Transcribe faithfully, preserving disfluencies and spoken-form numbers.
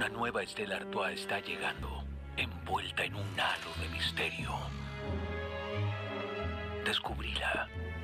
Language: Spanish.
Una nueva Stella Artois está llegando, envuelta en un halo de misterio. Descubríla